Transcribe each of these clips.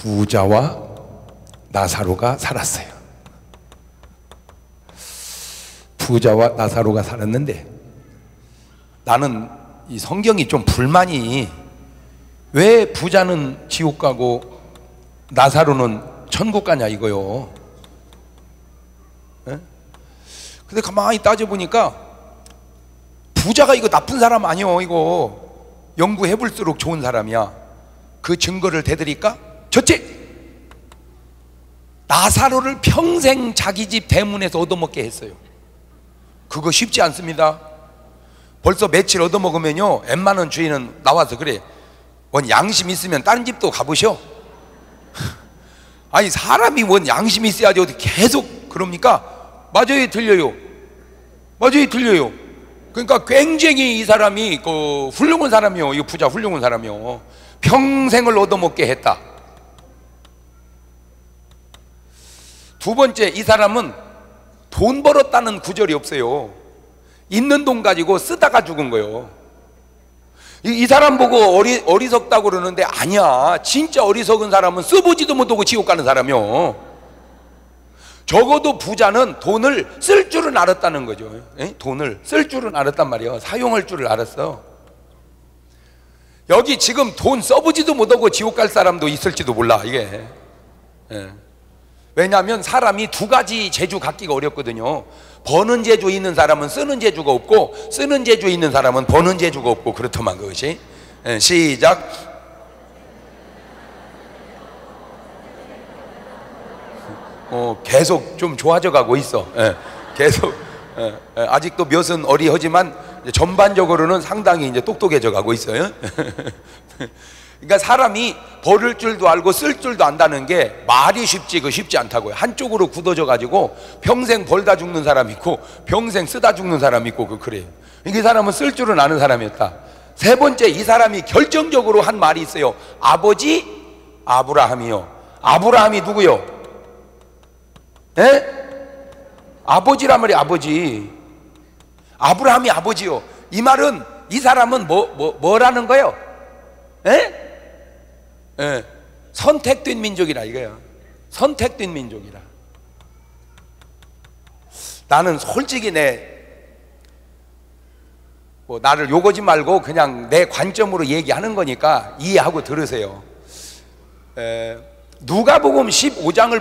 부자와 나사로가 살았어요. 부자와 나사로가 살았는데, 나는 이 성경이 좀 불만이, 왜 부자는 지옥 가고 나사로는 천국 가냐 이거요. 예? 근데 가만히 따져보니까 부자가 이거 나쁜 사람 아니요, 이거 연구해볼수록 좋은 사람이야. 그 증거를 대드릴까? 첫째, 나사로를 평생 자기 집 대문에서 얻어먹게 했어요. 그거 쉽지 않습니다. 벌써 며칠 얻어먹으면요, 웬만한 주인은 나와서 그래, 원 양심 있으면 다른 집도 가보셔. 아니 사람이 원 양심이 있어야지 어디 계속 그럽니까? 맞아요, 들려요. 맞아요, 들려요. 그러니까 굉장히 이 사람이 그 훌륭한 사람이요, 이 부자 훌륭한 사람이요. 평생을 얻어먹게 했다. 두 번째, 이 사람은 돈 벌었다는 구절이 없어요. 있는 돈 가지고 쓰다가 죽은 거예요. 이 사람 보고 어리석다고 그러는데, 아니야, 진짜 어리석은 사람은 써보지도 못하고 지옥 가는 사람이요. 적어도 부자는 돈을 쓸 줄은 알았다는 거죠. 에? 돈을 쓸 줄은 알았단 말이에요. 사용할 줄을 알았어. 여기 지금 돈 써보지도 못하고 지옥 갈 사람도 있을지도 몰라, 이게. 예. 왜냐하면 사람이 두 가지 재주 갖기가 어렵거든요. 버는 재주 있는 사람은 쓰는 재주가 없고, 쓰는 재주 있는 사람은 버는 재주가 없고, 그렇더만 그것이. 예, 시작. 계속 좀 좋아져 가고 있어. 예, 계속. 아직도 몇은 어리하지만 전반적으로는 상당히 이제 똑똑해져 가고 있어요. 그러니까 사람이 버릴 줄도 알고 쓸 줄도 안다는 게 말이 쉽지 그 쉽지 않다고요. 한쪽으로 굳어져 가지고 평생 벌다 죽는 사람 있고 평생 쓰다 죽는 사람 있고 그래요. 이 사람은 쓸 줄은 아는 사람이었다. 세 번째, 이 사람이 결정적으로 한 말이 있어요. 아버지 아브라함이요. 아브라함이 누구요? 예? 아버지란 말이 아버지. 아브라함이 아버지요. 이 말은 이 사람은 뭐라는 거예요? 예? 예. 선택된 민족이라 이거야. 선택된 민족이라. 나는 솔직히 나를 욕하지 말고 그냥 내 관점으로 얘기하는 거니까 이해하고 들으세요. 누가복음 15장을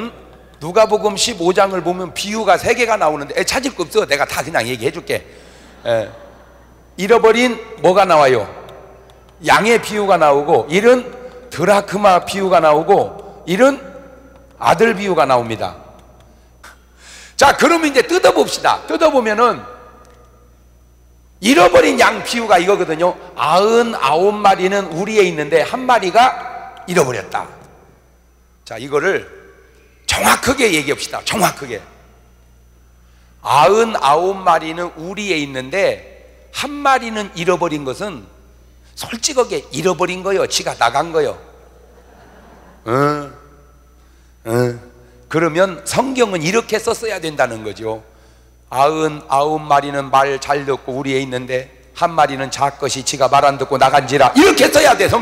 보면 비유가 3개가 나오는데, 찾을 거 없어. 내가 다 그냥 얘기해 줄게. 잃어버린 뭐가 나와요? 양의 비유가 나오고, 잃은 드라크마 비유가 나오고, 잃은 아들 비유가 나옵니다. 자, 그러면 이제 뜯어봅시다. 뜯어보면은 잃어버린 양 비유가 이거거든요. 99마리는 우리에 있는데 한 마리가 잃어버렸다. 자, 이거를 정확하게 얘기합시다. 정확하게. 99마리는 우리에 있는데 한 마리는 잃어버린 것은 솔직하게 잃어버린 거요, 지가 나간 거요. 그러면 성경은 이렇게 썼어야 된다는 거죠. 99마리는 말 잘 듣고 우리에 있는데 한 마리는 작것이 지가 말 안 듣고 나간지라, 이렇게 써야 돼.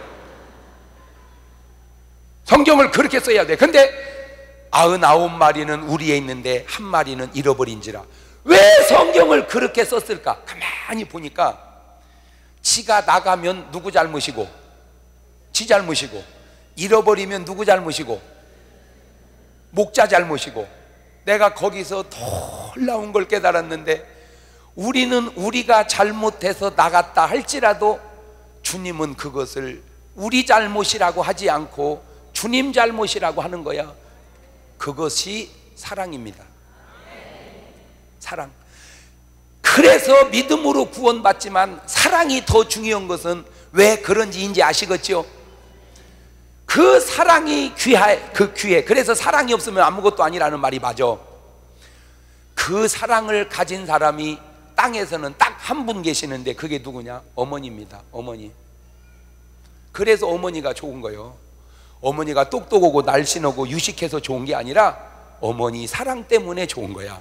성경을 그렇게 써야 돼. 근데 99마리는 우리에 있는데 한 마리는 잃어버린지라. 왜 성경을 그렇게 썼을까? 가만히 보니까 지가 나가면 누구 잘못이고, 지 잘못이고, 잃어버리면 누구 잘못이고, 목자 잘못이고, 내가 거기서 놀라운 걸 깨달았는데, 우리는 우리가 잘못해서 나갔다 할지라도 주님은 그것을 우리 잘못이라고 하지 않고 주님 잘못이라고 하는 거야. 그것이 사랑입니다. 사랑. 그래서 믿음으로 구원받지만 사랑이 더 중요한 것은 왜 그런지 이제 아시겠죠? 그 사랑이 귀해. 그래서 사랑이 없으면 아무것도 아니라는 말이 맞아. 그 사랑을 가진 사람이 땅에서는 딱 한 분 계시는데 그게 누구냐? 어머니입니다. 어머니. 그래서 어머니가 좋은 거예요. 어머니가 똑똑하고 날씬하고 유식해서 좋은 게 아니라 어머니 사랑 때문에 좋은 거야.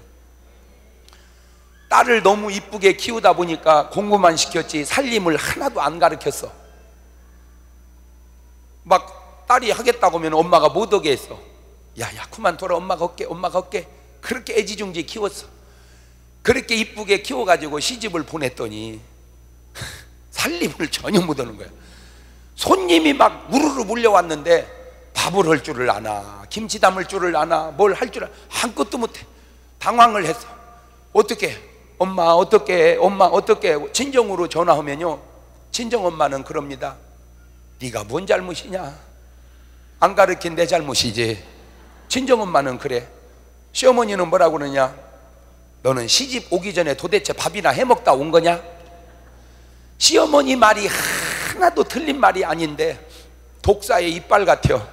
딸을 너무 이쁘게 키우다 보니까 공부만 시켰지 살림을 하나도 안 가르쳤어. 막 딸이 하겠다고 하면 엄마가 못 오게 했어. 야야 그만 둬라, 엄마가 할게, 엄마가 할게. 그렇게 애지중지 키웠어. 그렇게 이쁘게 키워가지고 시집을 보냈더니 살림을 전혀 못하는 거야. 손님이 막 우르르 몰려왔는데 밥을 할 줄을 아나, 김치 담을 줄을 아나, 뭘 할 줄 아나, 아무것도 못해. 당황을 했어. 어떻게 엄마 어떻게, 엄마 어떻게. 친정으로 전화하면요, 친정엄마는 그럽니다. 네가 뭔 잘못이냐, 안 가르친 내 잘못이지. 친정엄마는 그래. 시어머니는 뭐라고 그러냐, 너는 시집 오기 전에 도대체 밥이나 해먹다 온 거냐. 시어머니 말이 하나도 틀린 말이 아닌데 독사의 이빨 같아.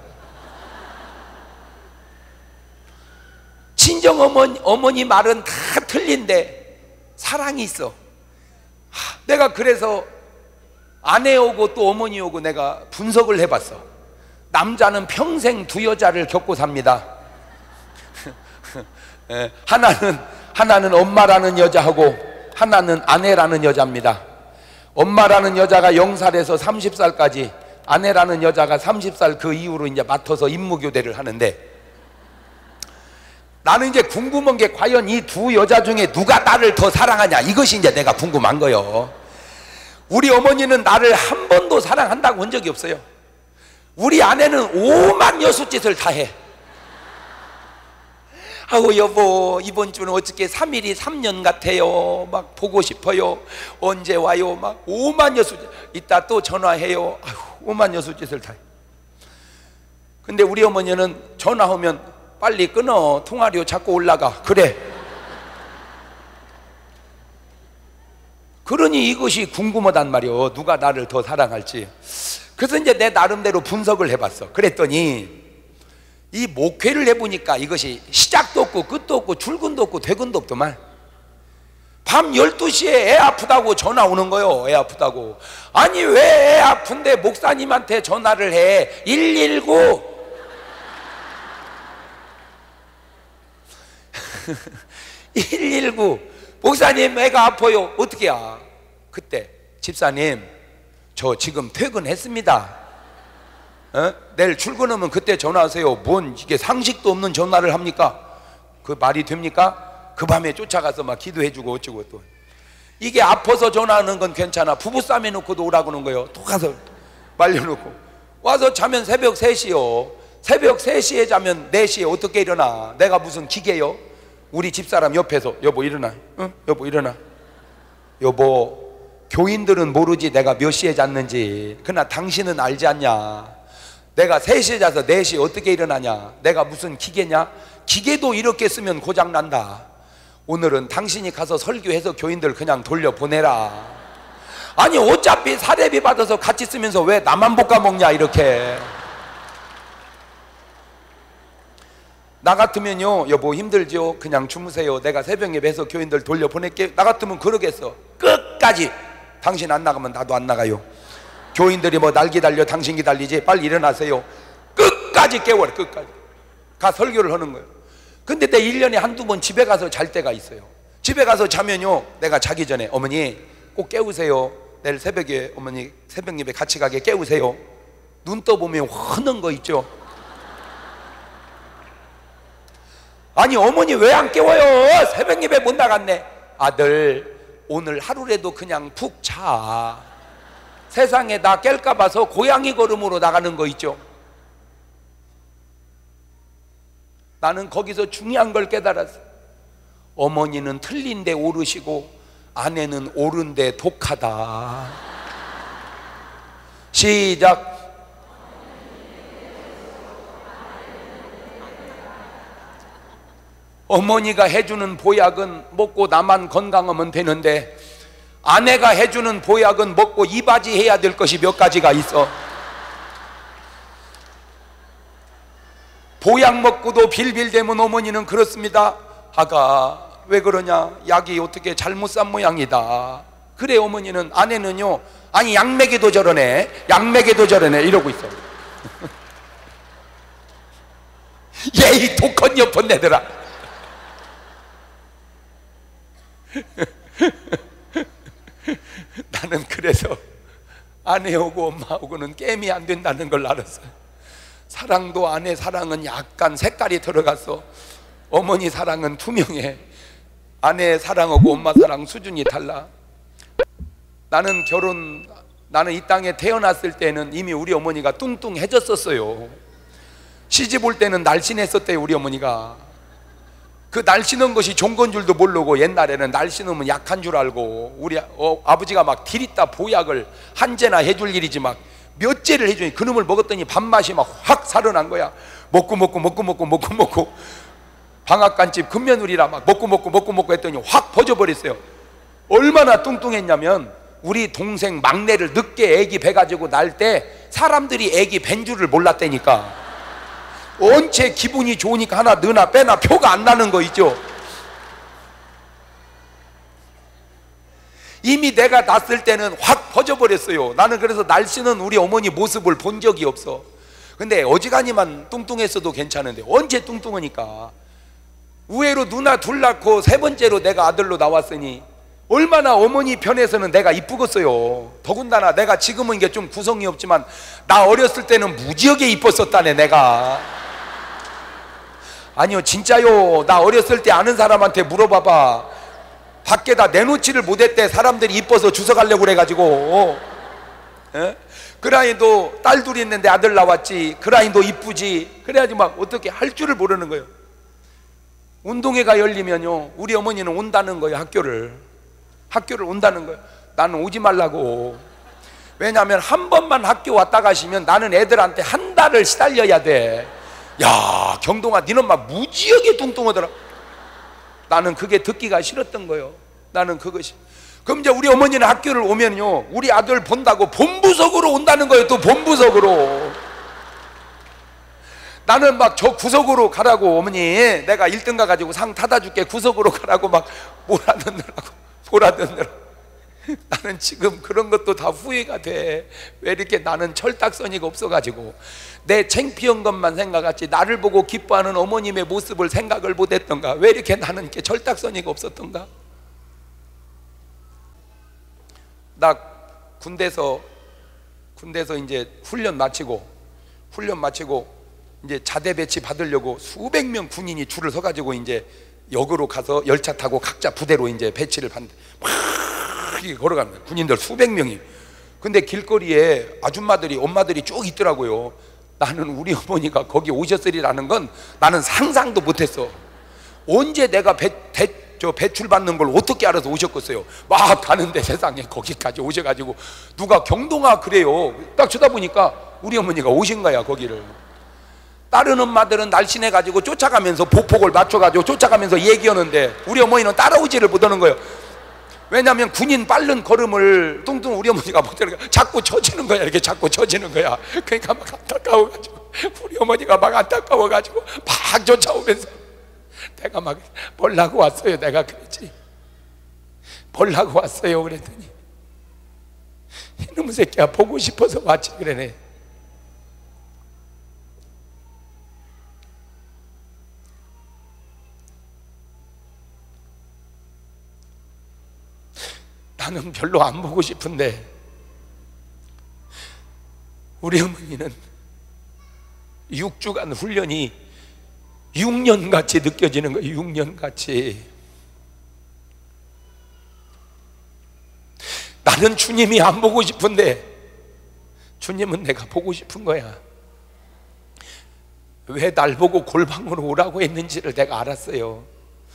친정어머니 말은 다 틀린데 사랑이 있어. 내가 그래서 아내 오고 또 어머니 오고 내가 분석을 해봤어. 남자는 평생 두 여자를 겪고 삽니다. 하나는 엄마라는 여자하고 하나는 아내라는 여자입니다. 엄마라는 여자가 0살에서 30살까지, 아내라는 여자가 30살 그 이후로 이제 맡아서 임무교대를 하는데, 나는 이제 궁금한 게 과연 이 두 여자 중에 누가 나를 더 사랑하냐, 이것이 이제 내가 궁금한 거예요. 우리 어머니는 나를 한 번도 사랑한다고 한 적이 없어요. 우리 아내는 오만 여숫짓을 다 해. 아우 여보 이번 주는 어떻게 3일이 3년 같아요, 막 보고 싶어요, 언제 와요, 막 오만 여숫짓. 이따 또 전화해요. 아유 오만 여숫짓을 다 해. 근데 우리 어머니는 전화하면 빨리 끊어, 통화료 자꾸 올라가. 그래. 그러니 이것이 궁금하단 말이요, 누가 나를 더 사랑할지. 그래서 이제 내 나름대로 분석을 해봤어. 그랬더니 이 목회를 해보니까 이것이 시작도 없고 끝도 없고 출근도 없고 퇴근도 없더만. 밤 12시에 애 아프다고 전화 오는 거요. 애 아프다고. 아니 왜 애 아픈데 목사님한테 전화를 해. 119 119 목사님 애가 아파요. 어떻게 야. 그때 집사님 저 지금 퇴근했습니다. 내일 출근하면 그때 전화하세요. 뭔 이게 상식도 없는 전화를 합니까? 그 말이 됩니까? 그 밤에 쫓아가서 막 기도해주고 어쩌고. 또 이게 아파서 전화하는 건 괜찮아. 부부싸움 해놓고도 오라고 하는 거예요. 또 가서 말려놓고 와서 자면 새벽 3시요 새벽 3시에 자면 4시에 어떻게 일어나. 내가 무슨 기계요? 우리 집사람 옆에서 여보 일어나. 응? 여보 일어나. 여보 교인들은 모르지 내가 몇 시에 잤는지. 그러나 당신은 알지 않냐. 내가 3시에 자서 4시에 어떻게 일어나냐. 내가 무슨 기계냐. 기계도 이렇게 쓰면 고장난다. 오늘은 당신이 가서 설교해서 교인들 그냥 돌려보내라. 아니 어차피 사례비 받아서 같이 쓰면서 왜 나만 볶아먹냐 이렇게. 나 같으면요 여보 힘들죠, 그냥 주무세요, 내가 새벽 예배해서 교인들 돌려보낼게. 나 같으면 그러겠어. 끝까지. 당신 안 나가면 나도 안 나가요. 교인들이 뭐 날 기다려 당신 기다리지, 빨리 일어나세요. 끝까지 깨워라. 끝까지 가 설교를 하는 거예요. 근데 내 1년에 한두 번 집에 가서 잘 때가 있어요. 집에 가서 자면요 내가 자기 전에 어머니 꼭 깨우세요. 내일 새벽에 어머니 새벽 예배 같이 가게 깨우세요. 눈 떠보면 화는 거 있죠. 아니 어머니 왜 안 깨워요? 새벽 예배 못 나갔네. 아들 오늘 하루라도 그냥 푹 자. 세상에 나 깰까 봐서 고양이 걸음으로 나가는 거 있죠. 나는 거기서 중요한 걸 깨달았어. 어머니는 틀린데 옳으시고 아내는 옳은데 독하다. 시작. 어머니가 해주는 보약은 먹고 나만 건강하면 되는데 아내가 해주는 보약은 먹고 이바지 해야 될 것이 몇 가지가 있어. 보약 먹고도 빌빌대면 어머니는 그렇습니다. 아가 왜 그러냐, 약이 어떻게 잘못 싼 모양이다. 그래 어머니는. 아내는요 아니 약 먹이도 저러네, 약 먹이도 저러네 이러고 있어. 예이 독한 여폰 내더라. 나는 그래서 아내하고 엄마하고는 게임이 안 된다는 걸 알았어요. 사랑도 아내 사랑은 약간 색깔이 들어갔어. 어머니 사랑은 투명해. 아내의 사랑하고 엄마 사랑 수준이 달라. 나는 이 땅에 태어났을 때는 이미 우리 어머니가 뚱뚱해졌었어요. 시집 올 때는 날씬했었대요. 우리 어머니가 그 날씬한 것이 좋은 건 줄도 모르고 옛날에는 날씬하면 약한 줄 알고 우리 아버지가 막 디리다 보약을 한 제나 해줄 일이지 막 몇 제를 해주니 그놈을 먹었더니 밥맛이 막 확 살아난 거야. 먹고 방앗간집 근면우리라 막 먹고 했더니 확 퍼져버렸어요. 얼마나 뚱뚱했냐면 우리 동생 막내를 늦게 애기 배 가지고 날 때 사람들이 애기 뵌 줄을 몰랐다니까. 언제 기분이 좋으니까 하나 넣으나 빼나 표가 안 나는 거 있죠. 이미 내가 낳았을 때는 확 퍼져버렸어요. 나는 그래서 날씬한 우리 어머니 모습을 본 적이 없어. 근데 어지간히만 뚱뚱했어도 괜찮은데 언제 뚱뚱하니까. 우애로 누나 둘 낳고 세 번째로 내가 아들로 나왔으니 얼마나 어머니 편에서는 내가 이쁘겠어요. 더군다나 내가 지금은 이게 좀 구성이 없지만 나 어렸을 때는 무지하게 이뻤었다네 내가. 아니요 진짜요. 나 어렸을 때 아는 사람한테 물어봐봐. 밖에다 내놓지를 못했대. 사람들이 이뻐서 주워가려고 그래가지고. 그라인도 딸 둘이 있는데 아들 나왔지. 그라인도 이쁘지. 그래야지 막 어떻게 할 줄을 모르는 거예요. 운동회가 열리면요 우리 어머니는 온다는 거예요. 학교를 온다는 거예요. 나는 오지 말라고. 왜냐하면 한 번만 학교 왔다 가시면 나는 애들한테 한 달을 시달려야 돼. 야 경동아 니는 엄마 무지하게 뚱뚱하더라. 나는 그게 듣기가 싫었던 거예요. 나는 그것이. 그럼 이제 우리 어머니는 학교를 오면요 우리 아들 본다고 본부석으로 온다는 거예요. 또 본부석으로. 나는 막 저 구석으로 가라고. 어머니 내가 1등 가가지고 상 타다 줄게. 구석으로 가라고 막 몰아듣느라고. 나는 지금 그런 것도 다 후회가 돼. 왜 이렇게 나는 철딱서니가 없어가지고 내 창피한 것만 생각했지 나를 보고 기뻐하는 어머님의 모습을 생각을 못했던가. 왜 이렇게 나는 이렇게 철딱서니가 없었던가. 나 군대에서 이제 훈련 마치고 이제 자대 배치 받으려고 수백 명 군인이 줄을 서가지고 이제 역으로 가서 열차 타고 각자 부대로 이제 배치를 받는데 막 걸어가는 거예요. 군인들 수백 명이. 근데 길거리에 아줌마들이 엄마들이 쭉 있더라고요. 나는 우리 어머니가 거기 오셨으리라는 건 나는 상상도 못했어. 언제 내가 배출 받는 걸 어떻게 알아서 오셨겠어요. 막 가는데 세상에 거기까지 오셔가지고 누가 경동아 그래요. 딱 쳐다보니까 우리 어머니가 오신 거야 거기를. 다른 엄마들은 날씬해가지고 쫓아가면서 보폭을 맞춰가지고 쫓아가면서 얘기하는데 우리 어머니는 따라오지를 못하는 거예요. 왜냐하면 군인 빠른 걸음을 뚱뚱 우리 어머니가 못하니까 자꾸 처지는 거야. 이렇게 자꾸 처지는 거야. 그러니까 막 안타까워가지고 우리 어머니가 막 안타까워가지고 막 쫓아오면서 내가 막 벌라고 왔어요. 내가 그랬지. 벌라고 왔어요. 그랬더니 이놈의 새끼야 보고 싶어서 왔지 그러네. 나는 별로 안 보고 싶은데 우리 어머니는 6주간 훈련이 6년같이 느껴지는 거예요. 6년같이. 나는 주님이 안 보고 싶은데 주님은 내가 보고 싶은 거야. 왜 날 보고 골방으로 오라고 했는지를 내가 알았어요.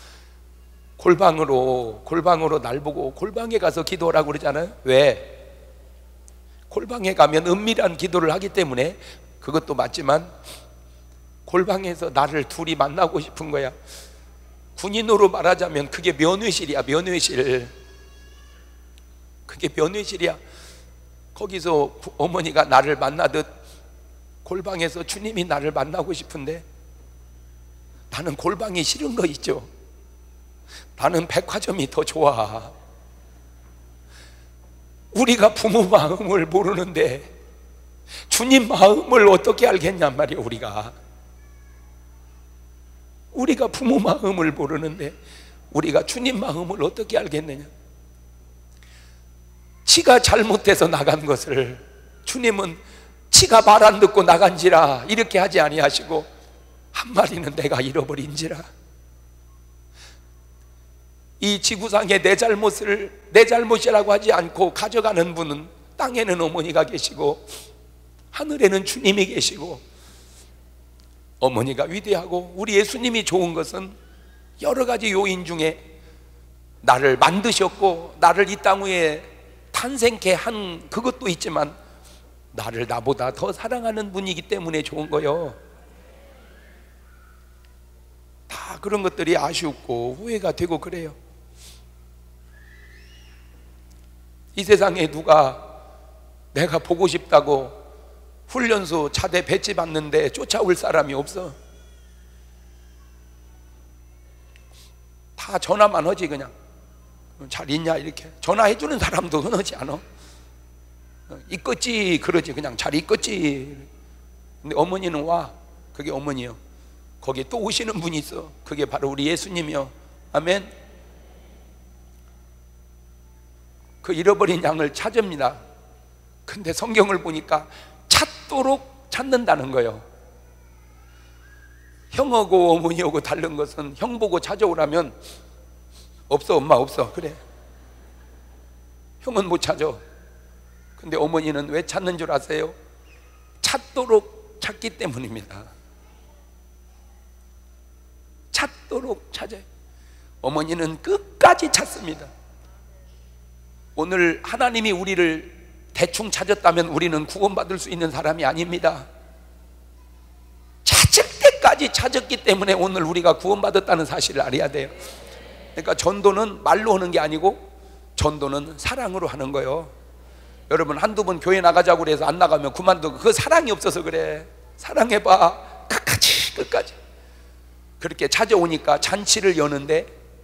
골방으로 날 보고 골방에 가서 기도하라고 그러잖아요. 왜? 골방에 가면 은밀한 기도를 하기 때문에. 그것도 맞지만 골방에서 나를 둘이 만나고 싶은 거야. 군인으로 말하자면 그게 면회실이야. 면회실. 그게 면회실이야. 거기서 어머니가 나를 만나듯 골방에서 주님이 나를 만나고 싶은데 나는 골방이 싫은 거 있죠. 나는 백화점이 더 좋아. 우리가 부모 마음을 모르는데 주님 마음을 어떻게 알겠냔 말이야. 우리가 부모 마음을 모르는데 우리가 주님 마음을 어떻게 알겠느냐. 지가 잘못해서 나간 것을 주님은 치가 말 안 듣고 나간지라 이렇게 하지 아니하시고 한 마리는 내가 잃어버린지라. 이 지구상의 내 잘못을 내 잘못이라고 하지 않고 가져가는 분은 땅에는 어머니가 계시고 하늘에는 주님이 계시고, 어머니가 위대하고 우리 예수님이 좋은 것은 여러 가지 요인 중에 나를 만드셨고 나를 이 땅 위에 탄생케 한 그것도 있지만 나를 나보다 더 사랑하는 분이기 때문에 좋은 거요. 다 그런 것들이 아쉽고 후회가 되고 그래요. 이 세상에 누가 내가 보고 싶다고 훈련소 차대 배치 받는데 쫓아올 사람이 없어. 다 전화만 하지. 그냥 잘 있냐 이렇게 전화해주는 사람도 흔하지 않아. 있겠지 그러지. 그냥 잘 있겠지. 근데 어머니는 와. 그게 어머니요. 거기에 또 오시는 분이 있어. 그게 바로 우리 예수님이요. 아멘. 그 잃어버린 양을 찾습니다. 근데 성경을 보니까 찾도록 찾는다는 거예요. 형하고 어머니하고 다른 것은 형 보고 찾아오라면 없어. 엄마 없어. 그래. 형은 못 찾아. 근데 어머니는 왜 찾는 줄 아세요? 찾도록 찾기 때문입니다. 찾도록 찾아요. 어머니는 끝까지 찾습니다. 오늘 하나님이 우리를 대충 찾았다면 우리는 구원받을 수 있는 사람이 아닙니다. 찾을 때까지 찾았기 때문에 오늘 우리가 구원받았다는 사실을 알아야 돼요. 그러니까 전도는 말로 하는 게 아니고 전도는 사랑으로 하는 거예요. 여러분 한두 번 교회 나가자고 그래서 안 나가면 그만두고, 그 사랑이 없어서 그래. 사랑해봐. 끝까지. 그렇게 찾아오니까 잔치를 여는데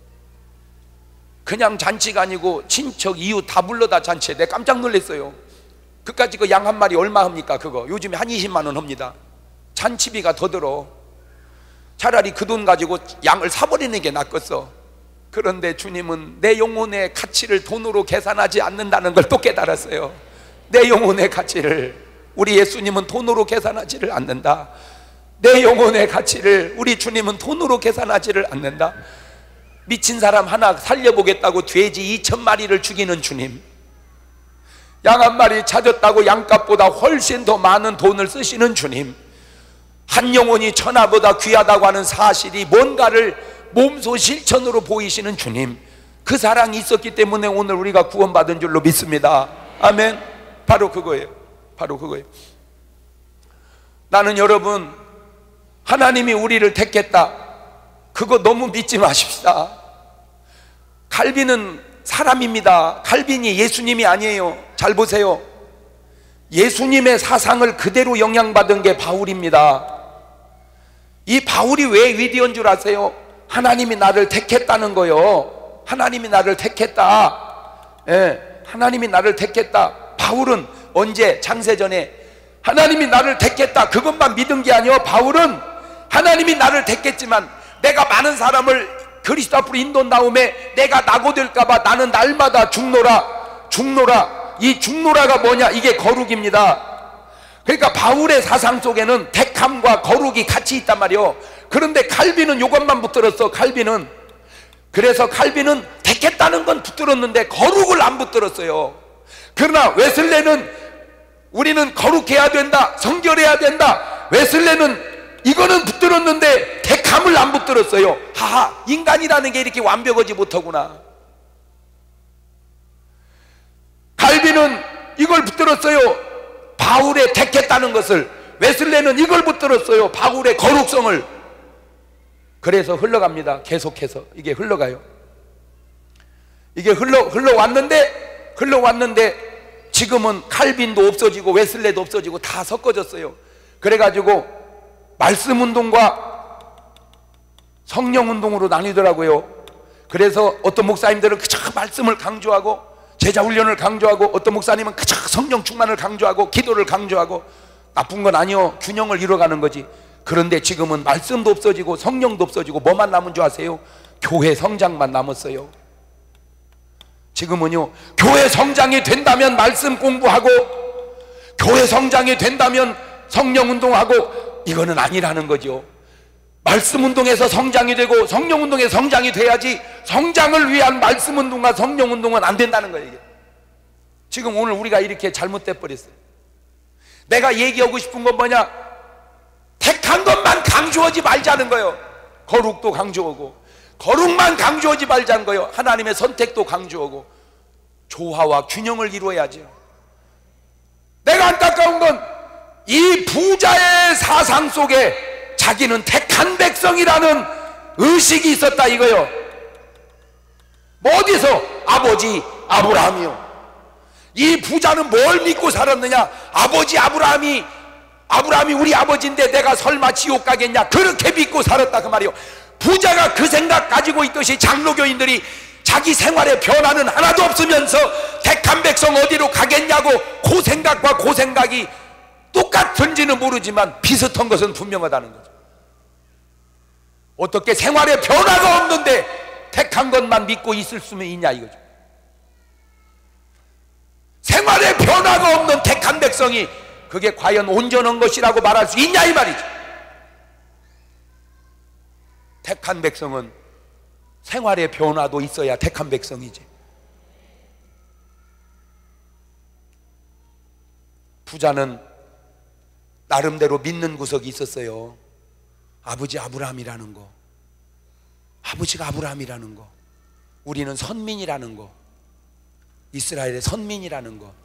그냥 잔치가 아니고 친척 이웃 다 불러다 잔치에. 내가 깜짝 놀랐어요. 그까지 그 양 한 마리 얼마 합니까? 그거 요즘에 한 20만 원 합니다. 잔치비가 더 들어. 차라리 그 돈 가지고 양을 사버리는 게 낫겠어. 그런데 주님은 내 영혼의 가치를 돈으로 계산하지 않는다는 걸 또 깨달았어요. 내 영혼의 가치를 우리 예수님은 돈으로 계산하지를 않는다. 내 영혼의 가치를 우리 주님은 돈으로 계산하지를 않는다. 미친 사람 하나 살려보겠다고 돼지 2,000마리를 죽이는 주님, 양 한 마리 찾았다고 양값보다 훨씬 더 많은 돈을 쓰시는 주님, 한 영혼이 천하보다 귀하다고 하는 사실이 뭔가를 몸소 실천으로 보이시는 주님, 그 사랑이 있었기 때문에 오늘 우리가 구원받은 줄로 믿습니다. 아멘. 바로 그거예요. 바로 그거예요. 나는 여러분, 하나님이 우리를 택했다, 그거 너무 믿지 마십시다. 칼빈은 사람입니다. 칼빈이 예수님이 아니에요. 잘 보세요. 예수님의 사상을 그대로 영향받은 게 바울입니다. 이 바울이 왜 위대한 줄 아세요? 하나님이 나를 택했다는 거요. 하나님이 나를 택했다. 예, 하나님이 나를 택했다. 바울은 언제? 장세전에 하나님이 나를 택했다 그것만 믿은 게 아니요, 바울은 하나님이 나를 택했지만 내가 많은 사람을 그리스도 앞으로 인도한 다음에 내가 낙오될까봐 나는 날마다 죽노라. 이 죽노라가 뭐냐? 이게 거룩입니다. 그러니까 바울의 사상 속에는 택함과 거룩이 같이 있단 말이요. 그런데 칼빈은 이것만 붙들었어. 칼빈은. 그래서 칼빈은 택했다는 건 붙들었는데 거룩을 안 붙들었어요. 그러나 웨슬레는 우리는 거룩해야 된다, 성결해야 된다. 웨슬레는 이거는 붙들었는데 택함을 안 붙들었어요. 하하, 인간이라는 게 이렇게 완벽하지 못하구나. 칼빈은 이걸 붙들었어요. 바울의 택했다는 것을. 웨슬레는 이걸 붙들었어요. 바울의 거룩성을. 그래서 흘러갑니다. 계속해서 이게 흘러가요. 이게 흘러왔는데 지금은 칼빈도 없어지고 웨슬레도 없어지고 다 섞어졌어요. 그래가지고 말씀 운동과 성령 운동으로 나뉘더라고요. 그래서 어떤 목사님들은 그저 말씀을 강조하고 제자 훈련을 강조하고, 어떤 목사님은 그저 성령 충만을 강조하고 기도를 강조하고. 나쁜 건 아니요, 균형을 이뤄가는 거지. 그런데 지금은 말씀도 없어지고 성령도 없어지고 뭐만 남은 줄 아세요? 교회 성장만 남았어요. 지금은요, 교회 성장이 된다면 말씀 공부하고, 교회 성장이 된다면 성령 운동하고, 이거는 아니라는 거죠. 말씀 운동에서 성장이 되고 성령 운동에서 성장이 돼야지, 성장을 위한 말씀 운동과 성령 운동은 안 된다는 거예요. 이게 지금 오늘 우리가 이렇게 잘못돼 버렸어요. 내가 얘기하고 싶은 건 뭐냐? 택한 것만 강조하지 말자는 거예요. 거룩도 강조하고, 거룩만 강조하지 말자는 거예요. 하나님의 선택도 강조하고, 조화와 균형을 이루어야죠. 내가 안타까운 건 이 부자의 사상 속에 자기는 택한 백성이라는 의식이 있었다 이거요. 뭐 어디서? 아버지 아브라함이요. 이 부자는 뭘 믿고 살았느냐? 아버지 아브라함이 우리 아버지인데 내가 설마 지옥 가겠냐? 그렇게 믿고 살았다 그 말이요. 부자가 그 생각 가지고 있듯이 장로교인들이 자기 생활에 변화는 하나도 없으면서 택한 백성 어디로 가겠냐고, 그 생각과 그 생각이 똑같은지는 모르지만 비슷한 것은 분명하다는 거죠. 어떻게 생활에 변화가 없는데 택한 것만 믿고 있을 수는 있냐 이거죠. 생활에 변화가 없는 택한 백성이 그게 과연 온전한 것이라고 말할 수 있냐 이 말이죠. 택한 백성은 생활의 변화도 있어야 택한 백성이지. 부자는 나름대로 믿는 구석이 있었어요. 아버지 아브라함이라는 거, 아버지가 아브라함이라는 거, 우리는 선민이라는 거, 이스라엘의 선민이라는 거.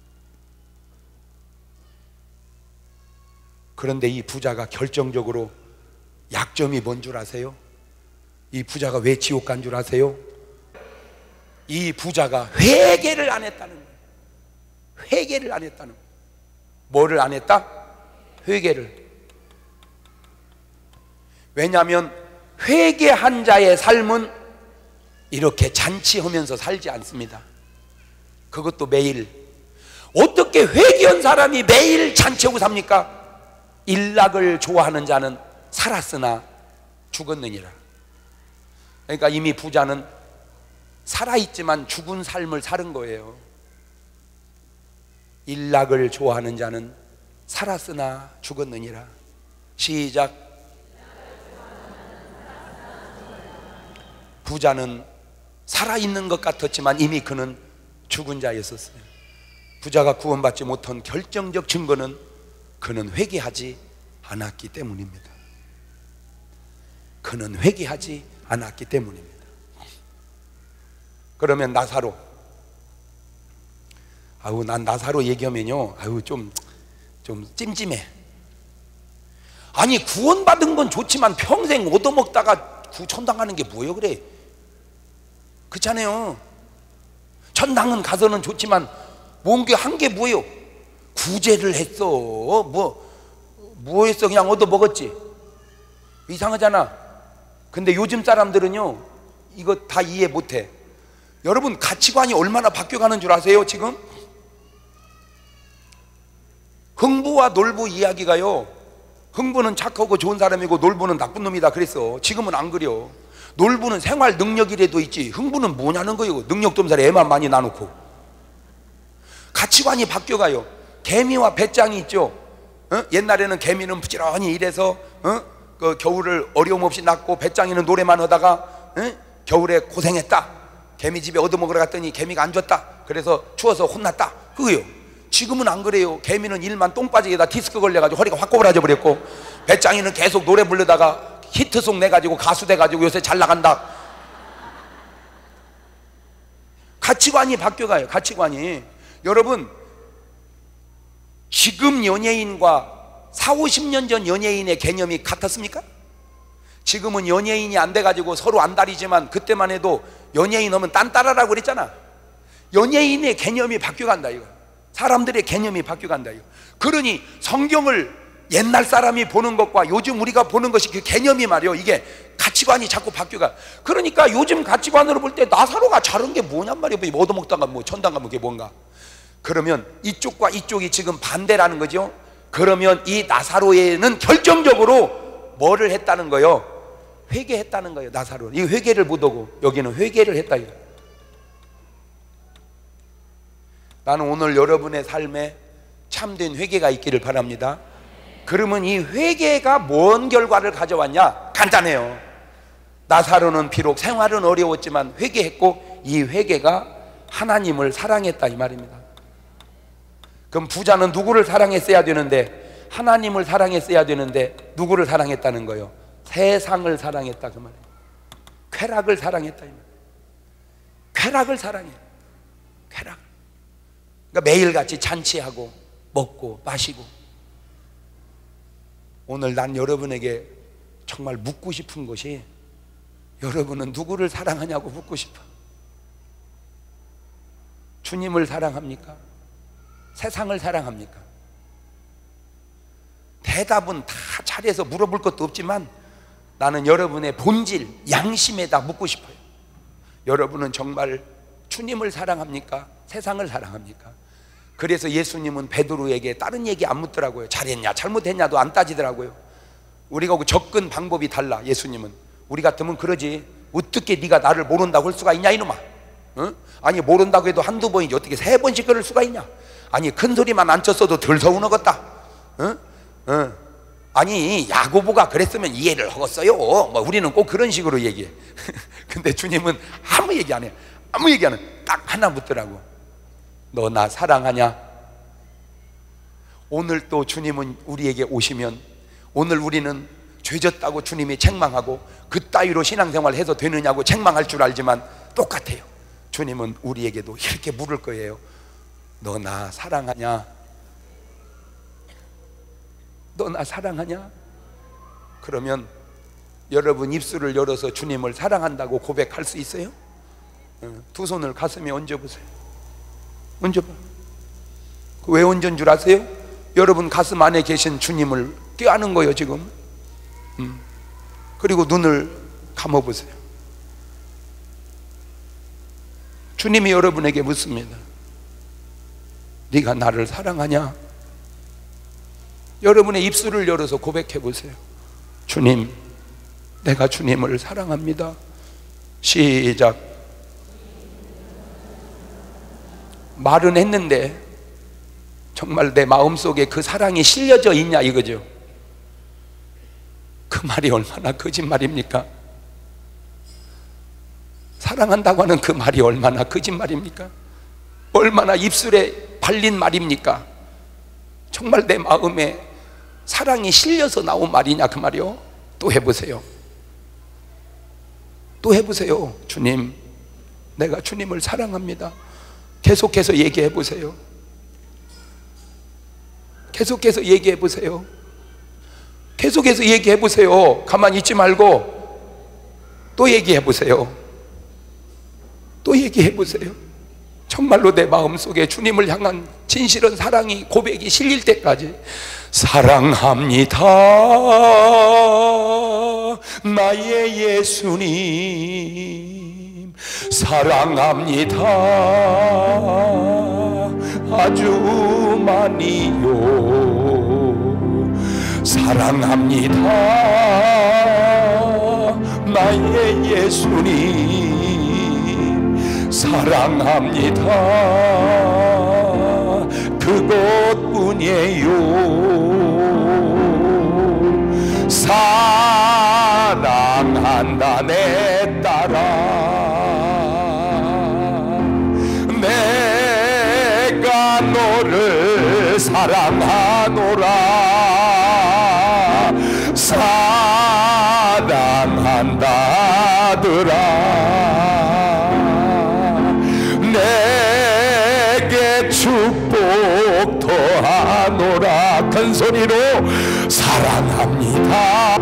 그런데 이 부자가 결정적으로 약점이 뭔 줄 아세요? 이 부자가 왜 지옥 간 줄 아세요? 이 부자가 회개를 안 했다는 거예요. 회개를 안 했다는 거예요. 뭐를 안 했다? 회개를. 왜냐하면 회개한 자의 삶은 이렇게 잔치하면서 살지 않습니다. 그것도 매일. 어떻게 회개한 사람이 매일 잔치하고 삽니까? 일락을 좋아하는 자는 살았으나 죽었느니라. 그러니까 이미 부자는 살아있지만 죽은 삶을 사는 거예요. 일락을 좋아하는 자는 살았으나 죽었느니라. 시작. 부자는 살아있는 것 같았지만 이미 그는 죽은 자였었어요. 부자가 구원받지 못한 결정적 증거는 그는 회개하지 않았기 때문입니다. 그는 회개하지 않았기 때문입니다. 그러면 나사로, 난 나사로 얘기하면요, 좀 찜찜해. 아니 구원받은 건 좋지만 평생 얻어먹다가 천당하는 게 뭐예요? 그래, 그렇잖아요. 천당은 가서는 좋지만 뭔 게 한 게 뭐예요? 구제를 했어. 뭐 했어? 그냥 얻어먹었지. 이상하잖아. 근데 요즘 사람들은요 이거 다 이해 못해. 여러분 가치관이 얼마나 바뀌어가는 줄 아세요? 지금 흥부와 놀부 이야기가요, 흥부는 착하고 좋은 사람이고 놀부는 나쁜 놈이다 그랬어. 지금은 안 그려. 놀부는 생활 능력이라도 있지, 흥부는 뭐냐는 거예요. 능력도 없는 사람 애만 많이 나놓고. 가치관이 바뀌어가요. 개미와 배짱이 있죠. 옛날에는 개미는 부지런히 일해서 그 겨울을 어려움 없이 났고, 배짱이는 노래만 하다가 겨울에 고생했다. 개미 집에 얻어먹으러 갔더니 개미가 안 줬다. 그래서 추워서 혼났다. 그거요. 지금은 안 그래요. 개미는 일만 똥 빠지게다 디스크 걸려가지고 허리가 확 꼬부라져 버렸고, 배짱이는 계속 노래 부르다가 히트송 내가지고 가수 돼가지고 요새 잘 나간다. 가치관이 바뀌어가요. 가치관이. 여러분 지금 연예인과 40, 50년 전 연예인의 개념이 같았습니까? 지금은 연예인이 안 돼가지고 서로 안달이지만 그때만 해도 연예인 하면 딴따라라고 그랬잖아. 연예인의 개념이 바뀌어간다 이거. 사람들의 개념이 바뀌어간다 이거. 그러니 성경을 옛날 사람이 보는 것과 요즘 우리가 보는 것이 그 개념이 말이요, 이게 가치관이 자꾸 바뀌어가. 그러니까 요즘 가치관으로 볼 때 나사로가 잘한 게 뭐냔 말이야. 뭐 얻어먹다가 뭐 천당 가면 그게 뭔가. 그러면 이쪽과 이쪽이 지금 반대라는 거죠. 그러면 이 나사로에는 결정적으로 뭐를 했다는 거예요? 회개했다는 거예요. 나사로. 이 회개를 못하고 여기는 회개를 했다 이거. 나는 오늘 여러분의 삶에 참된 회개가 있기를 바랍니다. 그러면 이 회개가 뭔 결과를 가져왔냐? 간단해요. 나사로는 비록 생활은 어려웠지만 회개했고 이 회개가 하나님을 사랑했다 이 말입니다. 그럼 부자는 누구를 사랑했어야 되는데, 하나님을 사랑했어야 되는데 누구를 사랑했다는 거예요? 세상을 사랑했다 그 말이에요. 쾌락을 사랑했다 이 말이에요. 쾌락을 사랑해. 쾌락. 그러니까 매일같이 잔치하고 먹고 마시고. 오늘 난 여러분에게 정말 묻고 싶은 것이, 여러분은 누구를 사랑하냐고 묻고 싶어. 주님을 사랑합니까? 세상을 사랑합니까? 대답은 다 잘해서 물어볼 것도 없지만 나는 여러분의 본질, 양심에다 묻고 싶어요. 여러분은 정말 주님을 사랑합니까? 세상을 사랑합니까? 그래서 예수님은 베드로에게 다른 얘기 안 묻더라고요. 잘했냐 잘못했냐도 안 따지더라고요. 우리가 그 접근 방법이 달라. 예수님은 우리 같으면 그러지. 어떻게 네가 나를 모른다고 할 수가 있냐 이놈아. 어? 아니 모른다고 해도 한두 번이지 어떻게 세 번씩 그럴 수가 있냐. 아니 큰 소리만 안 쳤어도 덜 서운하겠다. 아니 야고보가 그랬으면 이해를 하겠어요. 뭐 우리는 꼭 그런 식으로 얘기해. 근데 주님은 아무 얘기 안 해. 아무 얘기 안 해. 딱 하나 묻더라고. 너 나 사랑하냐? 오늘 또 주님은 우리에게 오시면, 오늘 우리는 죄졌다고 주님이 책망하고 그따위로 신앙생활 해서 되느냐고 책망할 줄 알지만 똑같아요. 주님은 우리에게도 이렇게 물을 거예요. 너 나 사랑하냐? 너 나 사랑하냐? 그러면 여러분 입술을 열어서 주님을 사랑한다고 고백할 수 있어요? 두 손을 가슴에 얹어보세요. 얹어봐. 왜 얹은 줄 아세요? 여러분 가슴 안에 계신 주님을 껴안은 거예요 지금. 그리고 눈을 감아보세요. 주님이 여러분에게 묻습니다. 네가 나를 사랑하냐? 여러분의 입술을 열어서 고백해 보세요. 주님, 내가 주님을 사랑합니다. 시작. 말은 했는데 정말 내 마음속에 그 사랑이 실려져 있냐 이거죠. 그 말이 얼마나 거짓말입니까? 사랑한다고 하는 그 말이 얼마나 거짓말입니까? 얼마나 입술에 발린 말입니까? 정말 내 마음에 사랑이 실려서 나온 말이냐 그 말이요. 또 해보세요. 또 해보세요. 주님, 내가 주님을 사랑합니다. 계속해서 얘기해 보세요. 계속해서 얘기해 보세요. 계속해서 얘기해 보세요. 가만히 있지 말고 또 얘기해 보세요. 또 얘기해 보세요. 정말로 내 마음속에 주님을 향한 진실한 사랑이, 고백이 실릴 때까지 사랑합니다 나의 예수님, 사랑합니다 아주 많이요, 사랑합니다 나의 예수님, 사랑합니다 그것뿐이에요. 사랑한다 내 딸아, 내가 너를 사랑하노라, 사랑한다 아들아, 내게 축복 더하노라. 큰 소리로 사랑합니다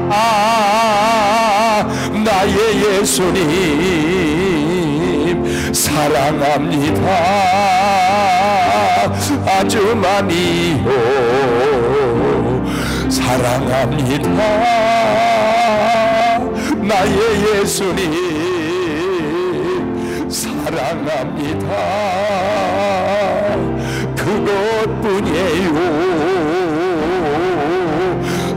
나의 예수님, 사랑합니다 아주 많이요, 사랑합니다 나의 예수님, 사랑합니다 그것뿐이에요.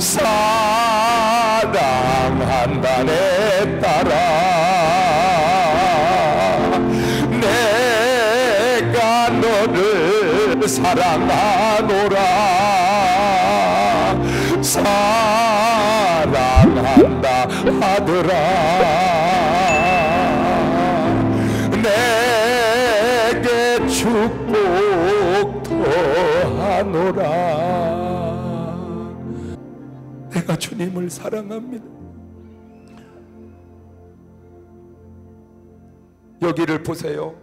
사랑한다 내 딸아, 내가 너를 사랑하노라, 아들아 내게 축복 더하노라. 내가 주님을 사랑합니다. 여기를 보세요.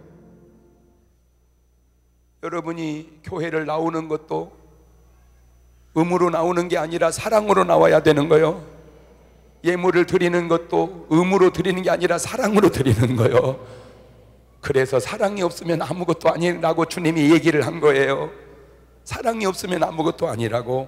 여러분이 교회를 나오는 것도 의무로 나오는 게 아니라 사랑으로 나와야 되는 거예요. 예물을 드리는 것도 의무로 드리는 게 아니라 사랑으로 드리는 거예요. 그래서 사랑이 없으면 아무것도 아니라고 주님이 얘기를 한 거예요. 사랑이 없으면 아무것도 아니라고.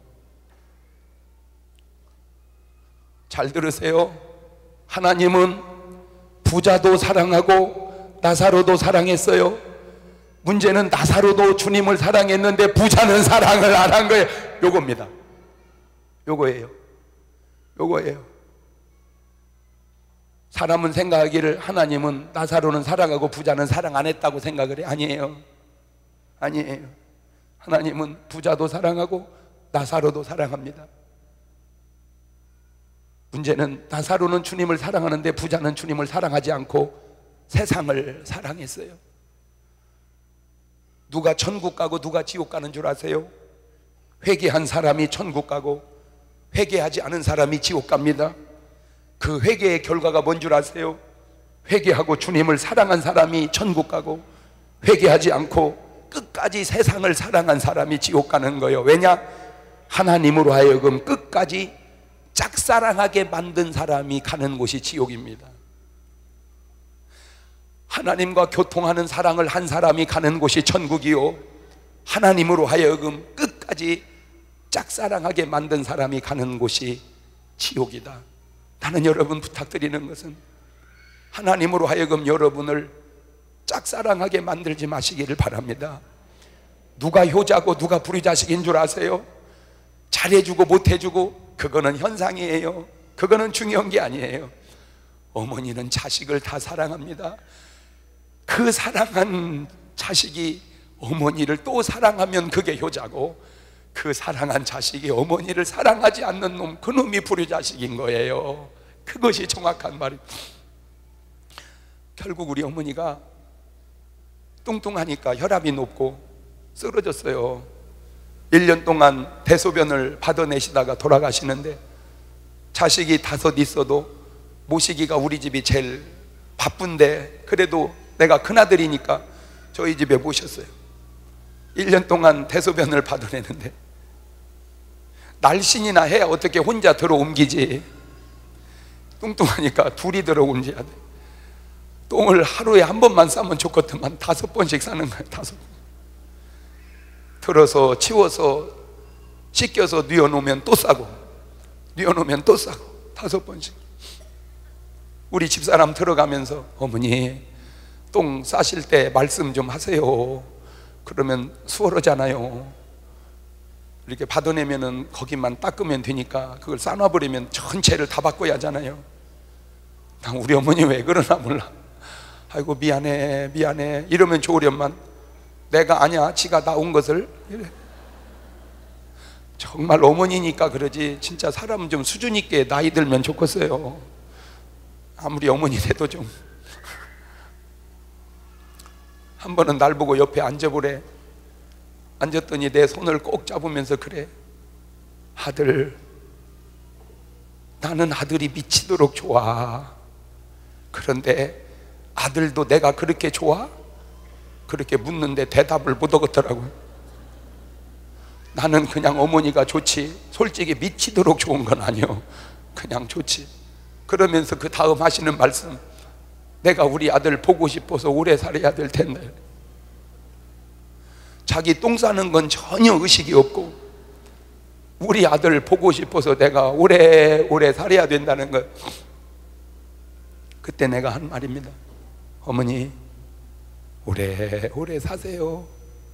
잘 들으세요. 하나님은 부자도 사랑하고 나사로도 사랑했어요. 문제는 나사로도 주님을 사랑했는데 부자는 사랑을 안 한 거예요. 요겁니다. 요거예요. 사람은 생각하기를 하나님은 나사로는 사랑하고 부자는 사랑 안 했다고 생각을 해. 아니에요. 하나님은 부자도 사랑하고 나사로도 사랑합니다. 문제는 나사로는 주님을 사랑하는데 부자는 주님을 사랑하지 않고 세상을 사랑했어요. 누가 천국 가고 누가 지옥 가는 줄 아세요? 회개한 사람이 천국 가고 회개하지 않은 사람이 지옥 갑니다. 그 회개의 결과가 뭔 줄 아세요? 회개하고 주님을 사랑한 사람이 천국 가고 회개하지 않고 끝까지 세상을 사랑한 사람이 지옥 가는 거예요. 왜냐? 하나님으로 하여금 끝까지 짝사랑하게 만든 사람이 가는 곳이 지옥입니다. 하나님과 교통하는 사랑을 한 사람이 가는 곳이 천국이요, 하나님으로 하여금 끝까지 짝사랑하게 만든 사람이 가는 곳이 지옥이다. 나는 여러분 부탁드리는 것은 하나님으로 하여금 여러분을 짝사랑하게 만들지 마시기를 바랍니다. 누가 효자고 누가 불효자식인 줄 아세요? 잘해주고 못해주고 그거는 현상이에요. 그거는 중요한 게 아니에요. 어머니는 자식을 다 사랑합니다. 그 사랑한 자식이 어머니를 또 사랑하면 그게 효자고, 그 사랑한 자식이 어머니를 사랑하지 않는 놈, 그 놈이 불효자식인 거예요. 그것이 정확한 말입니다. 결국 우리 어머니가 뚱뚱하니까 혈압이 높고 쓰러졌어요. 1년 동안 대소변을 받아내시다가 돌아가시는데, 자식이 5 있어도 모시기가 우리 집이 제일 바쁜데 그래도 내가 큰아들이니까 저희 집에 모셨어요. 1년 동안 대소변을 받아내는데 날씬이나 해야 어떻게 혼자 들어 옮기지. 뚱뚱하니까 둘이 들어 옮겨야 돼. 똥을 하루에 한 번만 싸면 좋겠지만 5번씩 싸는 거예요. 5번. 들어서 치워서 씻겨서 뉘어놓으면 또 싸고, 뉘어놓으면 또 싸고, 5번씩. 우리 집사람 들어가면서 어머니 똥 싸실 때 말씀 좀 하세요. 그러면 수월하잖아요. 이렇게 받아내면은 거기만 닦으면 되니까 그걸 싸놔버리면 전체를 다 바꿔야 하잖아요. 난 우리 어머니 왜 그러나 몰라. 아이고 미안해 미안해 이러면 좋으련만 내가 아냐 지가 나온 것을 이래. 정말 어머니니까 그러지 진짜 사람은 좀 수준 있게 나이 들면 좋겠어요. 아무리 어머니라도 좀. 한 번은 날 보고 옆에 앉아보래. 앉았더니 내 손을 꼭 잡으면서 그래. 아들, 나는 아들이 미치도록 좋아. 그런데 아들도 내가 그렇게 좋아? 그렇게 묻는데 대답을 못 하겠더라고요. 나는 그냥 어머니가 좋지 솔직히 미치도록 좋은 건 아니요, 그냥 좋지. 그러면서 그 다음 하시는 말씀, 내가 우리 아들 보고 싶어서 오래 살아야 될 텐데. 자기 똥 싸는 건 전혀 의식이 없고 우리 아들 보고 싶어서 내가 오래 살아야 된다는 것. 그때 내가 한 말입니다. 어머니 오래 사세요.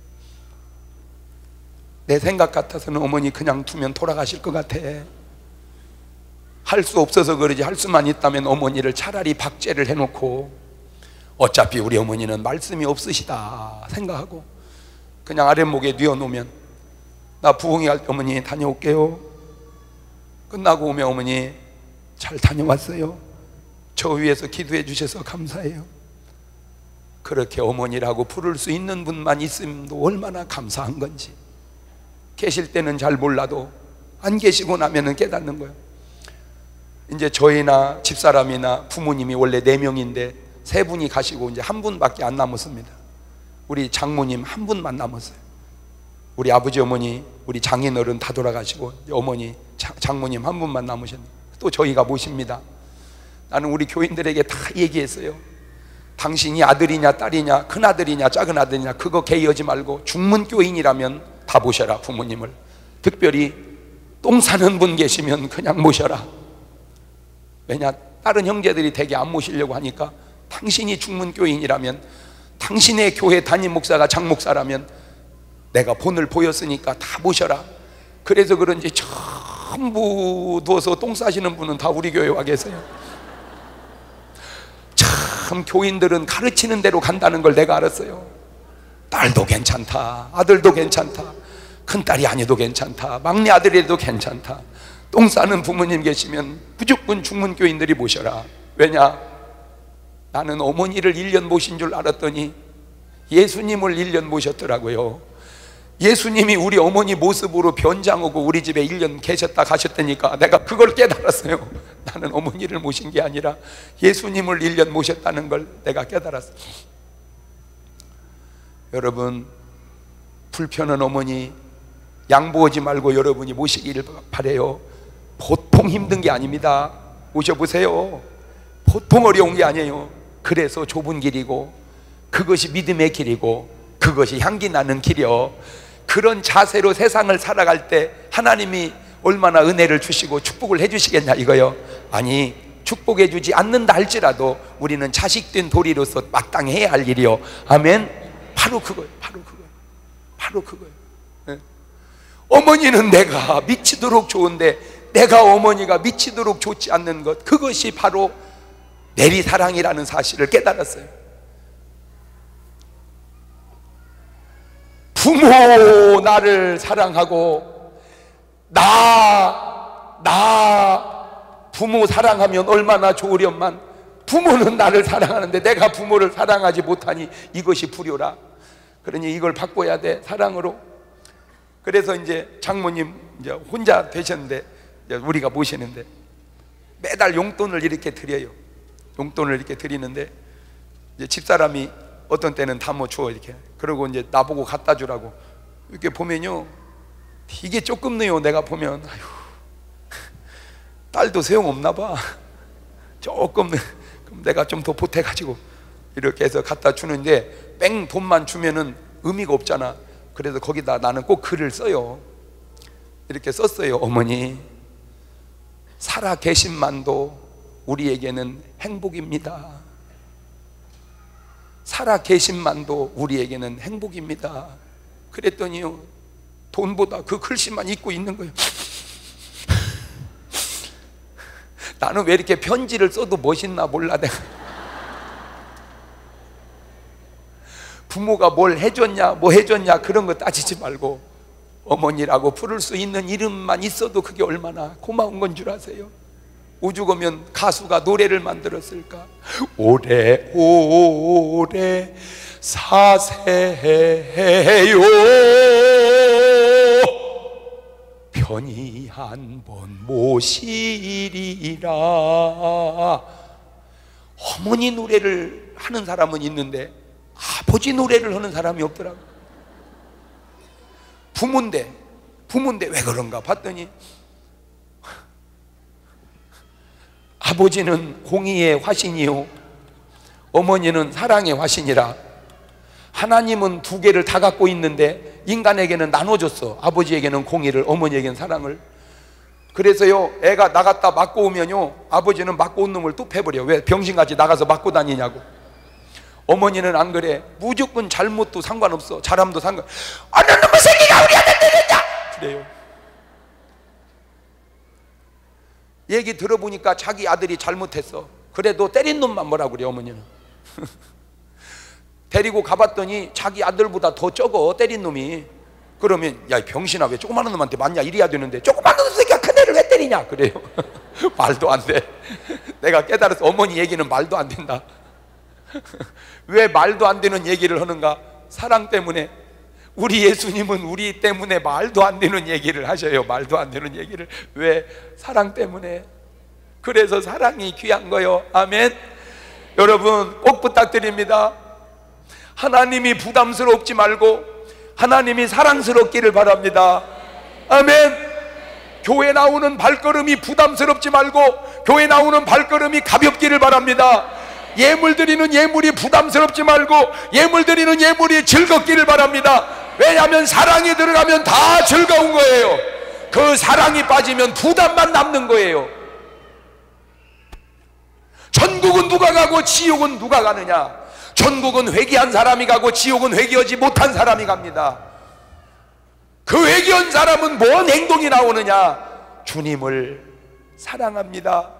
내 생각 같아서는 어머니 그냥 두면 돌아가실 것 같아. 할 수 없어서 그러지 할 수만 있다면 어머니를 차라리 박제를 해놓고 어차피 우리 어머니는 말씀이 없으시다 생각하고 그냥 아랫목에 뉘어놓으면 나 부흥회 할 때 어머니 다녀올게요. 끝나고 오면 어머니 잘 다녀왔어요. 저 위해서 기도해 주셔서 감사해요. 그렇게 어머니라고 부를 수 있는 분만 있음도 얼마나 감사한 건지. 계실 때는 잘 몰라도 안 계시고 나면은 깨닫는 거예요. 이제 저희나 집사람이나 부모님이 원래 4명인데 3분이 가시고 이제 1분밖에 안 남았습니다. 우리 장모님 1분만 남았어요. 우리 아버지 어머니 우리 장인어른 다 돌아가시고 어머니 장모님 1분만 남으셨는데 또 저희가 모십니다. 나는 우리 교인들에게 다 얘기했어요. 당신이 아들이냐 딸이냐 큰아들이냐 작은아들이냐 그거 개의하지 말고 중문교인이라면 다 모셔라. 부모님을 특별히 똥 싸는 분 계시면 그냥 모셔라. 왜냐 다른 형제들이 되게 안 모시려고 하니까 당신이 중문교인이라면 당신의 교회 담임 목사가 장목사라면 내가 본을 보였으니까 다 모셔라. 그래서 그런지 전부 누워서 똥 싸시는 분은 다 우리 교회 와 계세요. 참 교인들은 가르치는 대로 간다는 걸 내가 알았어요. 딸도 괜찮다, 아들도 괜찮다, 큰딸이 아니도 괜찮다, 막내 아들이라도 괜찮다. 똥 싸는 부모님 계시면 무조건 중문교인들이 모셔라. 왜냐? 나는 어머니를 1년 모신 줄 알았더니 예수님을 1년 모셨더라고요. 예수님이 우리 어머니 모습으로 변장하고 우리 집에 1년 계셨다 가셨다니까 내가 그걸 깨달았어요. 나는 어머니를 모신 게 아니라 예수님을 1년 모셨다는 걸 내가 깨달았어요. 여러분, 불편한 어머니 양보하지 말고 여러분이 모시기를 바래요. 보통 힘든 게 아닙니다. 모셔보세요. 보통 어려운 게 아니에요. 그래서 좁은 길이고 그것이 믿음의 길이고 그것이 향기 나는 길이요. 그런 자세로 세상을 살아갈 때 하나님이 얼마나 은혜를 주시고 축복을 해주시겠냐 이거요. 아니, 축복해 주지 않는다 할지라도 우리는 자식된 도리로서 마땅히 해야 할 일이요. 아멘. 바로 그거예요. 바로 그거예요. 바로 그거예요. 네. 어머니는 내가 미치도록 좋은데 내가 어머니가 미치도록 좋지 않는 것, 그것이 바로 내리사랑이라는 사실을 깨달았어요. 부모 나를 사랑하고 부모 사랑하면 얼마나 좋으련만 부모는 나를 사랑하는데 내가 부모를 사랑하지 못하니 이것이 불효라. 그러니 이걸 바꿔야 돼, 사랑으로. 그래서 이제 장모님 이제 혼자 되셨는데 이제 우리가 모시는데 매달 용돈을 이렇게 드려요. 용돈을 이렇게 드리는데 이제 집사람이 어떤 때는 다 뭐 줘 이렇게. 그러고 이제 나보고 갖다 주라고 이렇게 보면요, 이게 조금 넣어요. 내가 보면 아휴, 딸도 소용없나 봐. 조금 그럼 내가 좀 더 보태가지고 이렇게 해서 갖다 주는데 뺑 돈만 주면은 의미가 없잖아. 그래서 거기다 나는 꼭 글을 써요. 이렇게 썼어요. 어머니, 살아 계신만도 우리에게는 행복입니다. 살아 계신만도 우리에게는 행복입니다. 그랬더니요, 돈보다 그 글씨만 잊고 있는 거예요. 나는 왜 이렇게 편지를 써도 멋있나 몰라. 내가 부모가 뭘 해줬냐 뭐 해줬냐 그런 거 따지지 말고 어머니라고 부를 수 있는 이름만 있어도 그게 얼마나 고마운 건 줄 아세요? 오죽 오면 가수가 노래를 만들었을까? 오래오래 사세요 편히 한번 모시리라. 어머니 노래를 하는 사람은 있는데 아버지 노래를 하는 사람이 없더라고. 부모인데 왜 그런가 봤더니 아버지는 공의의 화신이요 어머니는 사랑의 화신이라. 하나님은 두 개를 다 갖고 있는데 인간에게는 나눠줬어. 아버지에게는 공의를, 어머니에게는 사랑을. 그래서요, 애가 나갔다 맞고 오면요, 아버지는 맞고 온 놈을 또 패버려. 왜? 병신같이 나가서 맞고 다니냐고. 어머니는 안 그래. 무조건 잘못도 상관없어, 잘함도 어느 놈의 새끼가 우리 아들 때렸냐 그래요. 얘기 들어보니까 자기 아들이 잘못했어. 그래도 때린 놈만 뭐라 그래 어머니는. 데리고 가봤더니 자기 아들보다 더 적어 때린 놈이. 그러면 야 병신아 왜 조그마한 놈한테 맞냐 이래야 되는데 조그마한 놈 새끼가 큰 아내를 왜 때리냐 그래요. 말도 안 돼. 내가 깨달아서 어머니 얘기는 말도 안 된다. 왜 말도 안 되는 얘기를 하는가? 사랑 때문에. 우리 예수님은 우리 때문에 말도 안 되는 얘기를 하셔요. 말도 안 되는 얘기를. 왜? 사랑 때문에. 그래서 사랑이 귀한 거요. 아멘. 여러분 꼭 부탁드립니다. 하나님이 부담스럽지 말고 하나님이 사랑스럽기를 바랍니다. 아멘. 교회 나오는 발걸음이 부담스럽지 말고 교회 나오는 발걸음이 가볍기를 바랍니다. 예물 드리는 예물이 부담스럽지 말고 예물 드리는 예물이 즐겁기를 바랍니다. 왜냐하면 사랑이 들어가면 다 즐거운 거예요. 그 사랑이 빠지면 부담만 남는 거예요. 천국은 누가 가고 지옥은 누가 가느냐? 천국은 회개한 사람이 가고 지옥은 회개하지 못한 사람이 갑니다. 그 회개한 사람은 뭔 행동이 나오느냐? 주님을 사랑합니다.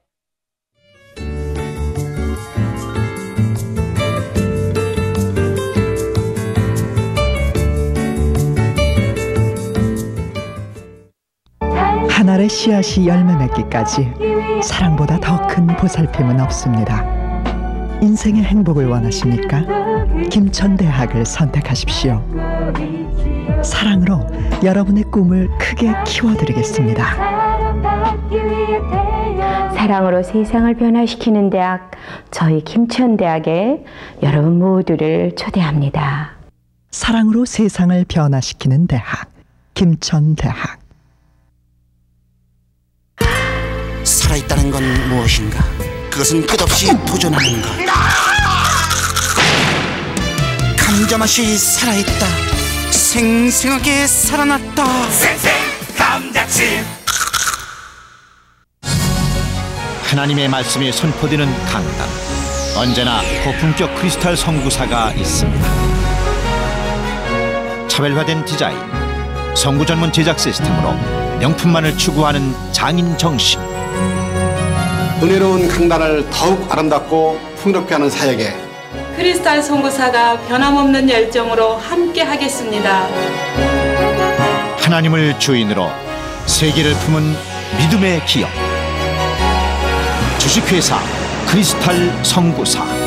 한 알의 씨앗이 열매 맺기까지 사랑보다 더 큰 보살핌은 없습니다. 인생의 행복을 원하십니까? 김천대학을 선택하십시오. 사랑으로 여러분의 꿈을 크게 키워드리겠습니다. 사랑으로 세상을 변화시키는 대학, 저희 김천대학에 여러분 모두를 초대합니다. 사랑으로 세상을 변화시키는 대학, 김천대학. 살아있다는 건 무엇인가? 그것은 끝없이 도전하는 것. 감자맛이 살아있다. 생생하게 살아났다. 생생 감자칩. 하나님의 말씀이 선포되는 강단. 언제나 고품격 크리스탈 선구사가 있습니다. 차별화된 디자인, 선구 전문 제작 시스템으로 명품만을 추구하는 장인 정신. 은혜로운 강단을 더욱 아름답고 풍요롭게 하는 사역에 크리스탈 선구사가 변함없는 열정으로 함께 하겠습니다. 하나님을 주인으로 세계를 품은 믿음의 기업, 주식회사 크리스탈 선구사.